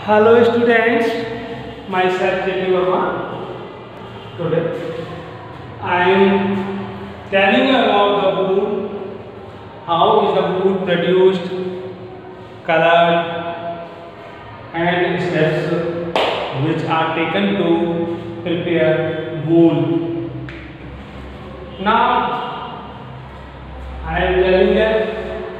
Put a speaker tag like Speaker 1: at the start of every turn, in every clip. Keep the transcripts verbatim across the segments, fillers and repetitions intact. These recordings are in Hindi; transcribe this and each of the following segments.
Speaker 1: Hello students, myself J P Verma. Today I am telling you about the wool. How is the wool produced, colored, and steps which are taken to prepare wool. Now I am telling that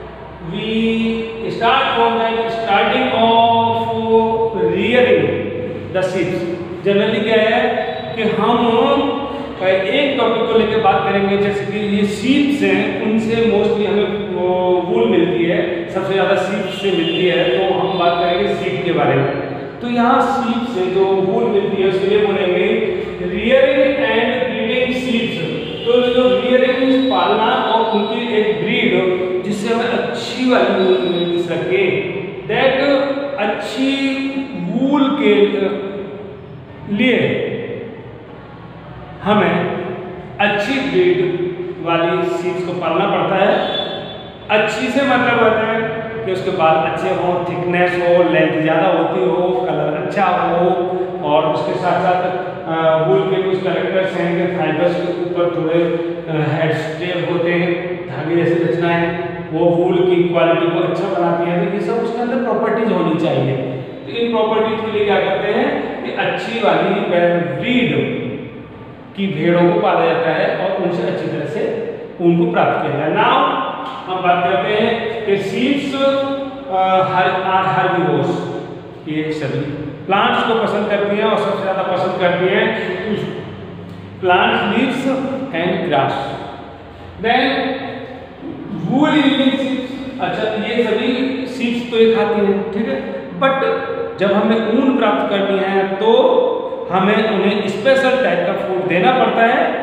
Speaker 1: we start from the starting of rearing the sheep. Generally क्या है कि हम एक टॉपिक को लेकर बात करेंगे, जैसे कि ये sheep हैं, उनसे मोस्टली हमें वूल मिलती है, सबसे ज़्यादा sheep से मिलती है, तो हम बात करेंगे sheep के बारे में। तो यहाँ sheep से जो वूल मिलती है उसके लिए बोलेंगे rearing and breeding sheep। तो जो rearing पालना और उनकी एक ब्रीड जिससे हमें अच्छी वाली वूल मिल सके, दैट अच्छी वूल के लिए हमें अच्छी ब्रीड वाली शीप्स को पालना पड़ता है। अच्छी से मतलब होता है कि उसके बाल अच्छे हो, थिकनेस हो, लेंथ ज़्यादा होती हो, कलर अच्छा हो, और उसके साथ साथ वूल के कुछ करेक्टर्स हैं कि फाइबर्स के ऊपर थोड़े हेड स्टेप होते हैं, धागे जैसी रचनाएं, वो वूल की क्वालिटी को अच्छा बनाती है। तो ये सब उसके अंदर प्रॉपर्टीज होनी चाहिए। तो इन प्रॉपर्टीज के लिए क्या करते हैं कि अच्छी वाली ब्रीड की भेड़ों को पाला जाता है और उनसे अच्छी तरह से ऊन को प्राप्त किया जाए। नाउ हम बात करते हैं कि सीड्स आर हर्बीवोर्स, ये सभी प्लांट्स को पसंद करती हैं और सबसे ज़्यादा पसंद करती हैं plants, leaves and grass. Then wool yielding seeds, अच्छा ये सभी सीड्स तो ये खाती हैं, ठीक है, बट जब हमें ऊन प्राप्त करनी है तो हमें उन्हें स्पेशल टाइप का फूड देना पड़ता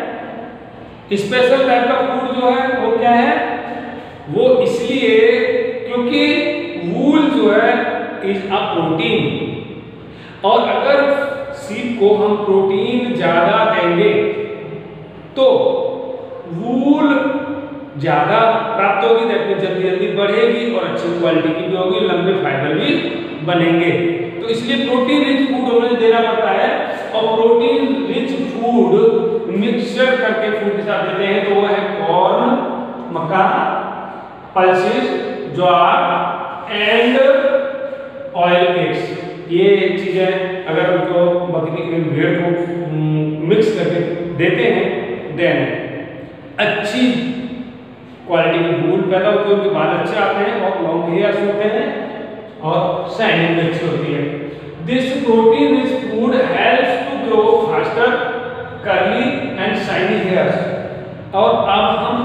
Speaker 1: है। स्पेशल टाइप का फूड जो है वो क्या है, वो इसलिए क्योंकि वूल जो है इज अ प्रोटीन, और अगर सीप को हम प्रोटीन ज़्यादा देंगे तो वूल ज़्यादा प्राप्त होगी, दैट मीन्स जल्दी जल्दी बढ़ेगी और अच्छी क्वालिटी की भी होगी, लंबे फाइबर भी बनेंगे। तो इसलिए प्रोटीन रिच फूड हमें देना पड़ता है, और प्रोटीन रिच फूड मिक्सचर करके फूड के साथ देते हैं, तो वो है कॉर्न, मक्का, पल्सेस, ज्वार एंड ऑयल केक्स। ये चीज़ें अगर उनको बकरी भेड़ को मिक्स करके देते हैं, देन अच्छी क्वालिटी की वूल पैदा होती है, उनके बाल अच्छे आते हैं और लॉन्ग हेयर्स होते हैं और शाइनिंग अच्छी होती है। This protein rich food helps to grow faster, curly and shiny hairs. और अब हम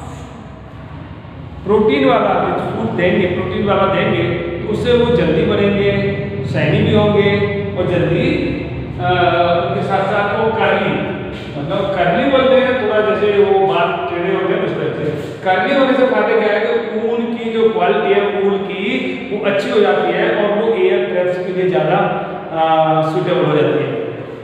Speaker 1: प्रोटीन वाला रिच फूड देंगे, प्रोटीन वाला देंगे तो उससे वो जल्दी बढ़ेंगे, शाइनी भी होंगे और जल्दी उनके साथ साथ वो कर्ली, मतलब कर्ली बोलते हैं थोड़ा जैसे वो बाल टेढ़े होते हैं उस तरह से। कर्ली होने से फायदा क्या है कि ऊन की जो क्वालिटी है वूल की वो अच्छी हो जाती है और वो एयर ट्रैप्स के लिए ज़्यादा सुटेबल हो जाती है।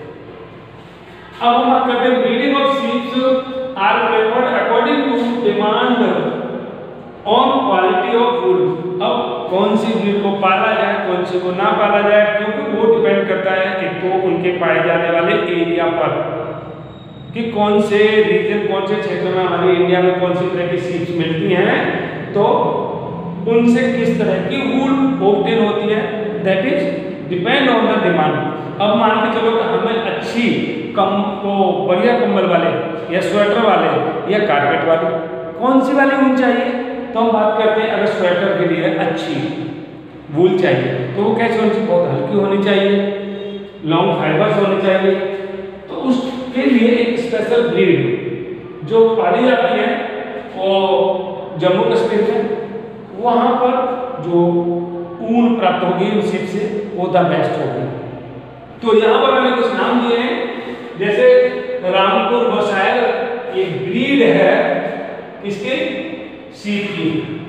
Speaker 1: अब हम बात करते हैं breeding of sheeps are preferred according to demand on quality of wool. अब कौन सी ब्रीड को पाला जाए, कौन सी को ना पाला जाए, क्योंकि वो डिपेंड करता है एक तो उनके पाए जाने वाले एरिया पर कि कौन से रीजन, कौन से क्षेत्र में हमारे इंडिया में कौन सी तरह की शीप्स मिलती हैं, तो उनसे किस तरह की वूल ऑब्टेन होती है, that is depend on the demand. अब मान के चलो कि हमें अच्छी कम तो बढ़िया कंबल वाले या स्वेटर वाले या कारपेट वाले कौन सी वाली ऊन चाहिए, तो हम बात करते हैं अगर स्वेटर के लिए अच्छी वूल चाहिए तो वो कैसी होनी चाहिए, बहुत हल्की होनी चाहिए, लॉन्ग फाइबर्स होने चाहिए। तो उसके लिए एक स्पेशल ब्रीड जो पाली जाती है वो जम्मू कश्मीर में, वहाँ पर जो ऊन प्राप्त होगी उस शीप से वो द बेस्ट होगी। तो यहाँ पर मैंने कुछ नाम दिए हैं, जैसे रामपुर बसायर एक ब्रीड है इसके शीप की,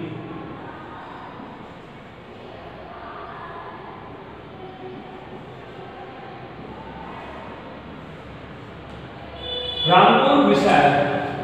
Speaker 1: रामपुर विशाल,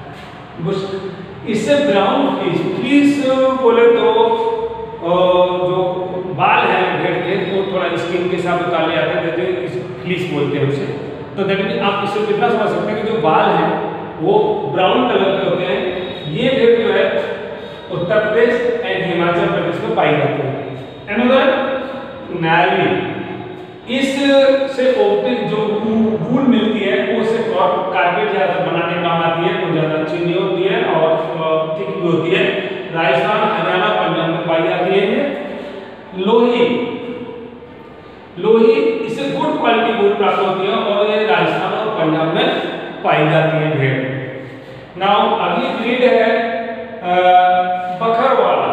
Speaker 1: इससे ब्राउन फ्लीस, फ्लीस बोले तो जो बाल हैं भेड़ के वो थोड़ा स्किन स्किन के साथ उतारे जाते हैं, जैसे फ्लीस बोलते हैं उसे। तो दैट मीन आप इससे कितना समझ सकते हैं कि जो बाल हैं वो ब्राउन कलर के होते हैं। ये भेड़ जो है उत्तर प्रदेश एंड हिमाचल प्रदेश में पाई जाती है। अनदर नायली, इस से ऑप्टिक जो वूल मिलती है वो से कारपेट ज्यादा बनाने का काम आती है, वो ज्यादा अच्छी नहीं होती है और थिक भी होती है। राजस्थान, हरियाणा, पंजाब में पाई जाती है ये। लोही, लोही इससे गुड क्वालिटी वूल प्राप्त होती है और ये राजस्थान और पंजाब में पाई जाती है भेड़। नाउ अगली ब्रीड है बकरवाला,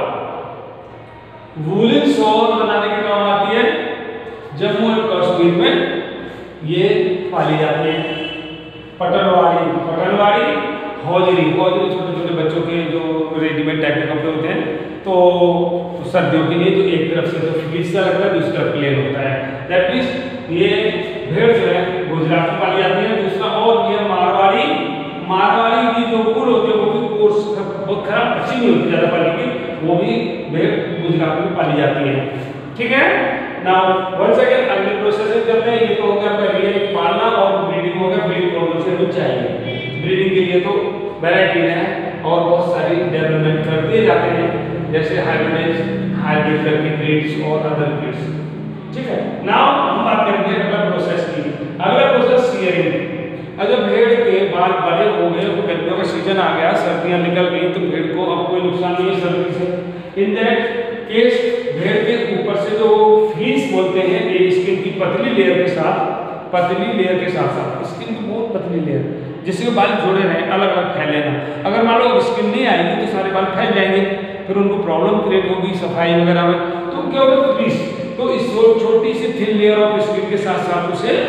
Speaker 1: वूलन शॉल बनाने के काम आती है। जम्मू एंड कश्मीर में ये पाली जाती है। पटनवाड़ी, पटनवाड़ी हौजरी, हौजरी छोटे छोटे बच्चों के जो रेडीमेड टाइप के कपड़े होते हैं, तो सर्दियों के लिए जो एक तरफ से तो फ्लीस सा लगता है, दूसरी तरफ प्लेन होता है। दैट मींस ये भेड़ जो है गुजरात में पाली जाती है। दूसरा और ये मारवाड़ी, मारवाड़ी की जो वूल होती है वो भी कोर्स बहुत खराब अच्छी नहीं होती ज़्यादा पाली की, वो भी भेड़ गुजरात में पाली जाती है। ठीक है। नाउ वंस अगेन अगले प्रोसेस में चलते हैं। ये तो हो गया पहले एक पालना और ब्रीडिंग हो गया। ब्रीडिंग कौन से कुछ चाहिए, ब्रीडिंग के लिए तो वैरायटी है और बहुत सारी डेवलपमेंट कर दिए जाते हैं, जैसे हाइब्रिड, हाइब्रिड करके ब्रीड्स और अदर ब्रीड्स। ठीक है। नाउ हम बात करेंगे अगला प्रोसेस की। अगला प्रोसेस शियरिंग। अगर भेड़ के बाल बड़े हो गए, तो गर्मियों का सीजन आ गया, सर्दियां निकल गई, तो भेड़ को अब कोई नुकसान नहीं है सर्दी से। इन दैट केस भेड़ के ऊपर से जो फ्लीस बोलते हैं, ये स्किन की पतली लेयर के साथ, पतली लेयर के साथ साथ स्किन की बहुत पतली लेयर, जिसके बाल जुड़े रहें, अलग अलग फैले ना। अगर मान लो स्किन नहीं आएगी तो सारे बाल फैल जाएंगे, फिर उनको प्रॉब्लम क्रिएट होगी सफाई वगैरह में। तो क्या होगा फ्लीस, तो इस छोटी सी थिन लेयर ऑफ स्किन के साथ साथ उसे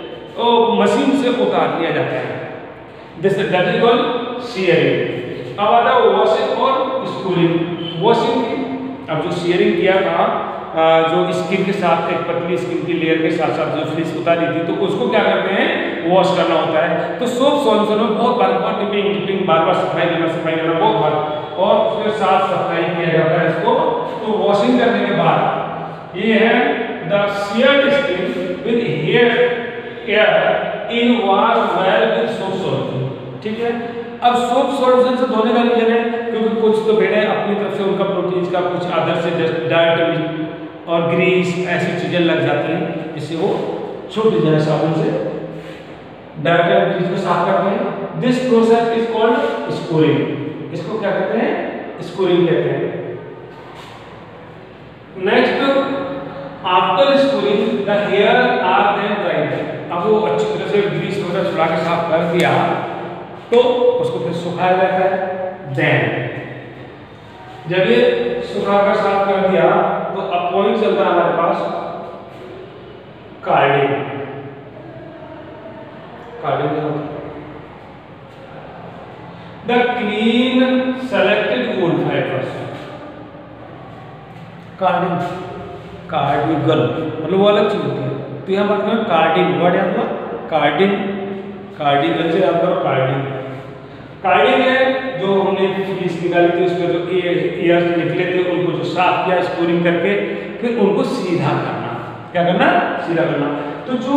Speaker 1: मशीन से उतार लिया जाता है। This that is called shearing. अब आता है वॉशिंग और स्कूलिंग। वॉशिंग की, अब जो शियरिंग किया था, जो स्किन के साथ एक पतली स्किन की लेयर के साथ साथ जो फ्लीस उतारी थी, तो उसको क्या करते हैं, वॉश करना होता है। तो सोप सॉल्यूशन में बहुत बार बार डिपिंग डिपिंग बार बार सफाई करना सफाई करना बहुत बार, और फिर साफ सफाई किया जाता है इसको। तो वॉशिंग करने के बाद ये है the sheared skin with hair are in wash well with soap solution. ठीक है। अब सोप सॉल्यूशन से धोने का रीजन है क्योंकि कुछ तो भेड़ें अपनी तरफ से उनका प्रोटीन का कुछ आदर से डाइट और ग्रीस ऐसी चीजें लग जाती हैं जिससे वो छूट जाए साबुन से। डाइट और ग्रीस को साफ करते हैं। This process is called scouring. इसको क्या कहते हैं, स्कोरिंग कहते हैं। Next, after scouring the hair are then dried. अब वो अच्छी तरह से ग्रीस वगैरह छुड़ा के साफ कर दिया तो उसको फिर सुखाया जाता है। देन जब ये सुखाकर साफ कर दिया तो अब पॉइंट चलता है हमारे पास कार्डिंग। कार्डिंग क्या होता है? The clean selected wool fibres. Carding, कार्डिगल मतलब वो अलग चीज होती है। तो यहाँ बात करें कार्डिंग, वर्ड याद हुआ कार्डिंग, कार्डिगल से याद करो कार्डिंग। कार्डिंग है जो हमने फ्लीस निकाली थी, उसके जो ईयर्स निकले थे उनको जो साफ किया स्कोरिंग करके, फिर उनको सीधा करना। क्या करना? सीधा करना। तो जो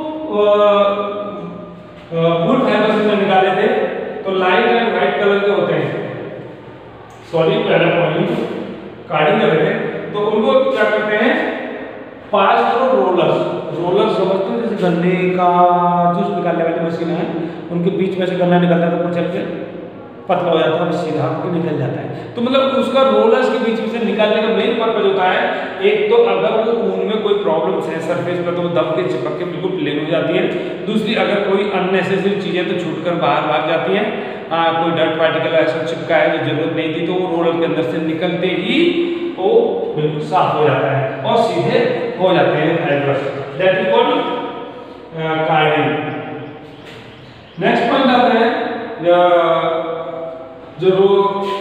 Speaker 1: वूल फाइबर्स हमने निकाले थे तो लाइट एंड व्हाइट कलर के होते हैं। सॉरी पहला पॉइंट कार्डिंग कर रहे थे तो उनको क्या करते हैं, पास थ्रू रोलर्स। रोलर समझते हो जैसे गन्ने का जूस निकालने वाली मशीन है, उनके बीच में से गन्ना निकलता है तो ऊपर चल के पतला हो जाता है, सीधा होकर निकल जाता है। तो मतलब उसका रोलर्स के बीच में से निकालने का मेन पर्पज होता है, एक तो अगर वो ऊन में कोई प्रॉब्लम्स है सरफेस पर तो वो दब के चिपक के बिल्कुल प्लेन हो जाती है। दूसरी अगर कोई अननेसेसरी चीज़ें तो छूट कर बाहर भाग जाती हैं, हाँ कोई डर्ट पार्टिकल ऐसा चिपका है जो जरूरत नहीं थी तो वो रोलर के अंदर से निकलते ही वो बिल्कुल साफ हो जाता है और सीधे हो जाते हैं fibres. That is called carding. Next point आता है जो रो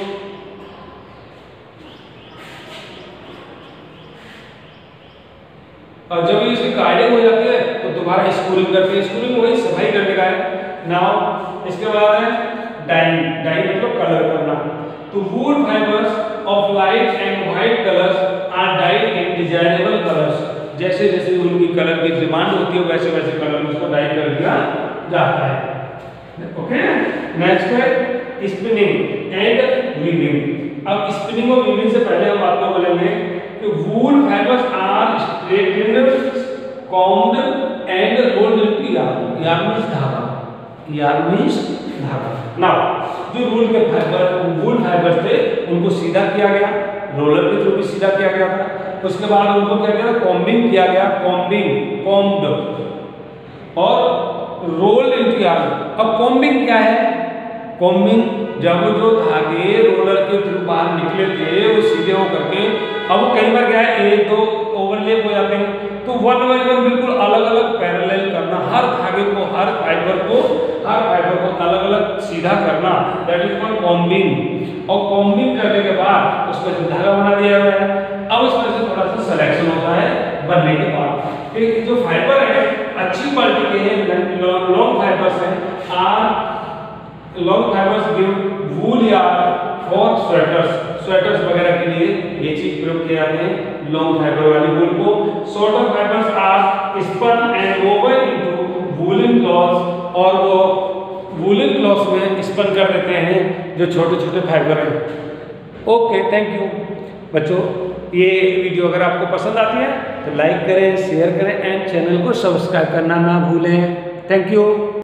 Speaker 1: और जब इसकी कार्डिंग हो जाती है तो दोबारा स्कूलिंग करते हैं। स्कूलिंग वही सफाई करने का है। नाउ इसके बाद है डाइंग। डाइंग मतलब कलर करना। तो wool fibres of light and white colours are dyed in designable colours. जैसे जैसे उनकी कलर की डिमांड होती है वैसे वैसे कलर में उसको डाई कर दिया जाता है। ओके, नेक्स्ट है स्पिनिंग एंड वीविंग। अब स्पिनिंग और वीविंग से पहले हम आपको बोलेंगे कि wool fibres are straightened, combed and rolled into yarn. Yarn means धागा, यार्न मींस धागा। नाउ जो वूल के फाइबर वूल फाइबर्स थे उनको सीधा किया गया, रोलर के थ्रू भी सीधा किया गया था। उसके बाद उनको क्या किया, कॉम्बिंग किया गया, कॉम्बिंग कॉम्ड और रोल्ड इनटू यार्न। अब कॉम्बिंग क्या है? कॉम्बिंग जब जो धागे रोलर के थ्रू बाहर निकले थे वो सीधे हो करके, अब वो कई बार क्या है एक दो ओवरलैप हो जाते हैं, तो वन बाई वन बिल्कुल अलग अलग पैरेलल करना, हर धागे को हर फाइबर को हर फाइबर को अलग अलग सीधा करना, दैट इज कॉल्ड कॉम्बिंग। और कॉम्बिंग करने के बाद उसमें से धागा बना दिया गया है। अब उसमें से थोड़ा सा सिलेक्शन होता है बनने के बाद। एक जो फाइबर है अच्छी क्वालिटी के हैं, लॉन्ग फाइबर्स हैं, are long fibres give wool yarn for sweaters. Sweaters वगैरह के लिए ये चीज प्रयोग किया जाते हैं लॉन्ग फाइबर वाली वूल को। Shorter fibres are spun and woven into woollen clothes, और वो वूलन क्लॉथ्स में स्पन कर देते हैं जो छोटे छोटे फाइबर हैं। ओके, थैंक यू बच्चों। ये वीडियो अगर आपको पसंद आती है तो लाइक करें, शेयर करें एंड चैनल को सब्सक्राइब करना ना भूलें। Thank you.